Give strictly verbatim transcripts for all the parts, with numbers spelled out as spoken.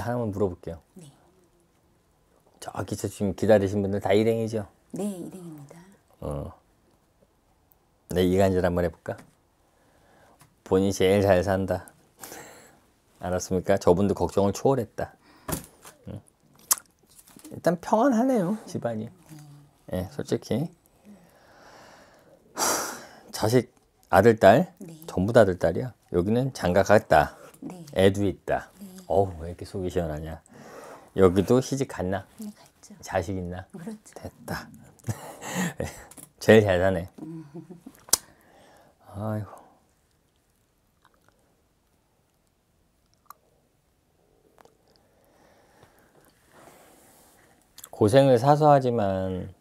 하나만 물어볼게요. 네. 저기 지금 기다리신 분들 다 일행이죠? 네, 일행입니다. 어. 네, 이간질 한번 해볼까? 본인이 제일 잘 산다. 알았습니까? 저분도 걱정을 초월했다. 응. 일단 평안하네요, 집안이. 예, 네, 솔직히. 하, 자식, 아들, 딸, 네. 전부 다 아들, 딸이야. 여기는 장가 갔다. 네. 애도 있다. 네. 어우, 왜 이렇게 속이 시원하냐. 여기도 시집 갔나? 네, 갔죠. 자식 있나? 그렇죠. 됐다. 제일 잘 사네. 아이고. 고생을 사소하지만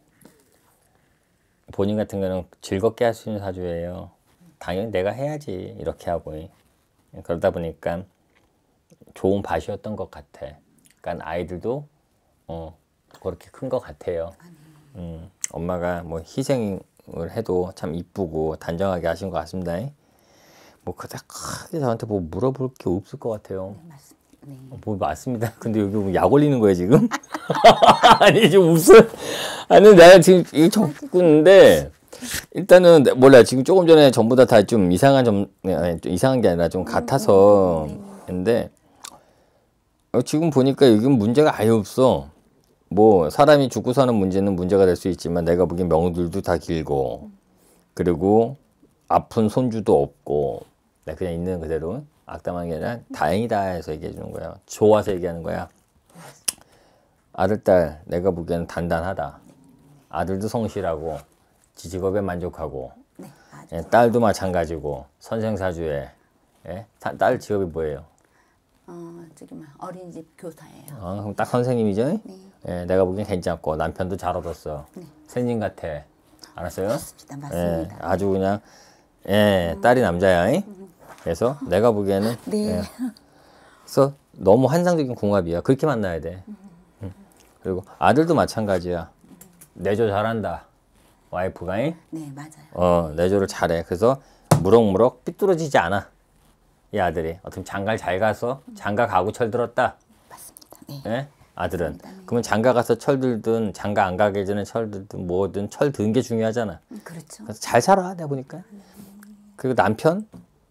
본인 같은 경우는 즐겁게 할 수 있는 사주예요. 당연히 내가 해야지 이렇게 하고. 그러다 보니까 좋은 밭이었던 것 같아. 그러니까 아이들도 어 그렇게 큰 것 같아요. 음, 엄마가 뭐 희생을 해도 참 이쁘고 단정하게 하신 것 같습니다. 뭐 그닥 크게 저한테 뭐 물어볼 게 없을 것 같아요. 네, 맞습니다. 네. 뭐 맞습니다. 근데 여기 뭐 약 올리는 거예요 지금? 아니 좀 웃어. 아니 내가 지금 이거 적군데 일단은 몰라. 지금 조금 전에 전부 다 다 좀 이상한 좀, 아니, 좀 이상한 게 아니라 좀 같아서 근데 지금 보니까 여기는 문제가 아예 없어. 뭐 사람이 죽고 사는 문제는 문제가 될 수 있지만 내가 보기엔 명들도 다 길고 그리고 아픈 손주도 없고 내가 그냥 있는 그대로 악담한 게 아니라 다행이다 해서 얘기해 주는 거야. 좋아서 얘기하는 거야. 아들, 딸 내가 보기에는 단단하다. 아들도 성실하고 지 직업에 만족하고 네, 아주. 예, 딸도 마찬가지고 선생사주에 예? 딸 직업이 뭐예요? 어, 저기 뭐 어린이집 교사예요. 어, 그럼 딱 선생님이죠? 네. 예, 내가 보기엔 괜찮고 남편도 잘 얻었어. 네. 선생님 같아. 알았어요? 맞습니다. 맞습니다. 예, 아주 그냥 예, 딸이 남자야. 이? 그래서 내가 보기에는 네. 예, 그래서 너무 환상적인 궁합이야. 그렇게 만나야 돼. 응. 그리고 아들도 마찬가지야. 내조 잘한다. 와이프가. 이? 네, 맞아요. 어, 내조를 잘해. 그래서 무럭무럭 삐뚤어지지 않아. 이 아들이. 어떻게 장가를 잘 가서 장가 가고 철 들었다. 맞습니다. 네. 예? 아들은. 맞습니다. 그러면 장가 가서 철 들든 장가 안 가기 전에 철 들든 뭐든 철 든 게 중요하잖아. 음, 그렇죠. 그래서 잘 살아 내가 보니까. 그리고 남편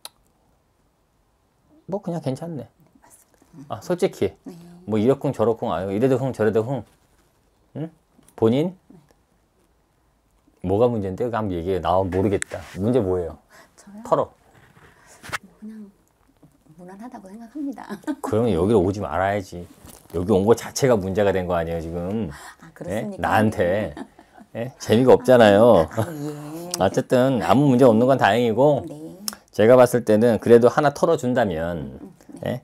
뭐 그냥 괜찮네. 아 솔직히 네. 뭐 이러쿵 저러쿵 아 이래도 흥 저래도 흥. 응? 본인 뭐가 문제인데 한번 얘기해. 나 모르겠다. 문제 뭐예요? 저요? 털어. 그냥 무난하다고 생각합니다. 그러면 여기로 오지 말아야지. 여기 온 거 자체가 문제가 된 거 아니에요 지금. 아, 예? 그렇습니까? 나한테 예? 재미가 없잖아요. 아, 예. 어쨌든 아무 문제 없는 건 다행이고 네. 제가 봤을 때는 그래도 하나 털어준다면 예?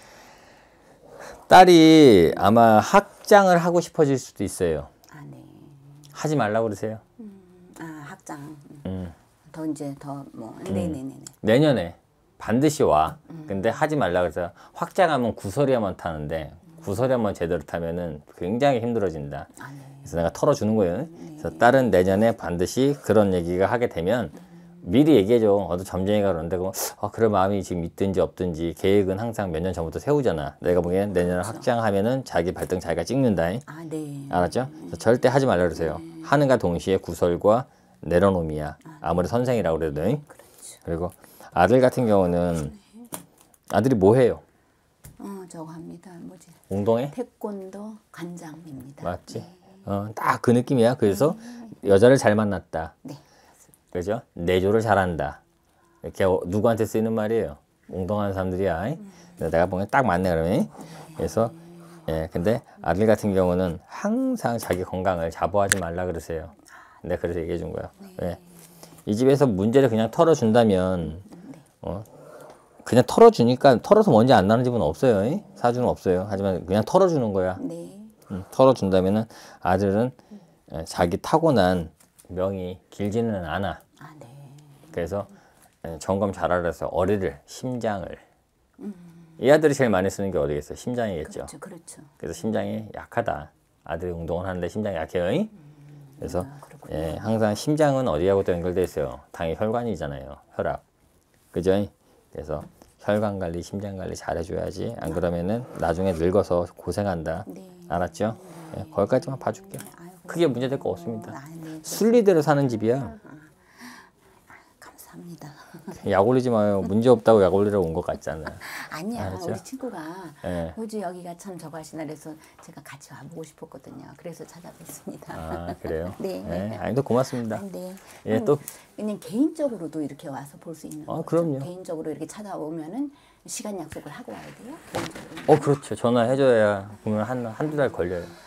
딸이 아마 학장을 하고 싶어질 수도 있어요. 아, 네. 하지 말라고 그러세요. 아, 학장. 음. 더 이제 더 뭐. 네, 네, 네, 네. 내년에 반드시 와. 근데 하지 말라고 그래서 확장하면 구설이야만 타는데 구설이야만 제대로 타면은 굉장히 힘들어진다. 아, 네. 그래서 내가 털어주는 거예요. 그래서 딸은 내년에 반드시 그런 얘기가 하게 되면 미리 얘기해줘. 어떤 점쟁이가 그러는데 그럼 아, 그럴 마음이 지금 있든지 없든지 계획은 항상 몇 년 전부터 세우잖아. 내가 보기엔 내년에 그렇죠. 확장하면은 자기 발등 자기가 찍는다. 아, 네. 알았죠? 그래서 절대 하지 말라 그러세요. 하는가 동시에 구설과 내려놓음이야. 아무리 선생이라고 그래도. 그렇죠. 그리고 아들 같은 경우는 아들이 뭐 해요? 어, 저거 합니다. 뭐지? 운동해? 태권도 관장입니다. 맞지? 네. 어, 딱 그 느낌이야. 그래서 여자를 잘 만났다. 네. 그죠? 내조를 잘한다. 이렇게 어, 누구한테 쓰이는 말이에요. 웅동하는 사람들이야. 음. 내가 보기엔 딱 맞네 그러면. 그래서 예, 근데 아들 같은 경우는 항상 자기 건강을 자부하지 말라 그러세요. 내가 그래서 얘기해 준 거야. 왜? 이 집에서 문제를 그냥 털어준다면 어, 그냥 털어주니까 털어서 먼지 안 나는 집은 없어요. 이? 사주는 없어요. 하지만 그냥 털어주는 거야. 네. 음, 털어준다면은 아들은 예, 자기 타고난 명이 길지는 않아. 아, 네. 그래서 예, 점검 잘하라서 어리를 심장을 이 아들이 제일 많이 쓰는 게 어디겠어? 심장이겠죠. 그렇죠. 그렇죠. 그래서 심장이 약하다. 아들이 운동을 하는데 심장이 약해요. 이? 그래서 아, 그렇군요. 예, 항상 심장은 어디하고 또 연결돼 있어요? 당연히 혈관이잖아요. 혈압. 그죠? 그래서 혈관 관리, 심장 관리 잘해줘야지. 안 그러면은 나중에 늙어서 고생한다. 네. 알았죠? 예, 거기까지만 봐줄게. 아유, 크게 문제될 거 없습니다. 아, 네. 순리대로 사는 집이야. 감사합니다. 약 올리지 마요. 문제 없다고 약 올리러 온 것 같잖아. 아니야, 알았죠? 우리 친구가 예. 호주 여기가 참 저거 하시나 그래서 제가 같이 와보고 싶었거든요. 그래서 찾아뵀습니다. 아 그래요? 네. 예, 아니 또 고맙습니다. 네. 예, 음, 또 그냥 개인적으로도 이렇게 와서 볼 수 있는 아, 거죠. 그럼요. 개인적으로 이렇게 찾아오면은 시간 약속을 하고 와야 돼요. 개인적으로. 어 그렇죠. 전화해줘야 보면 한 한두 달 걸려요.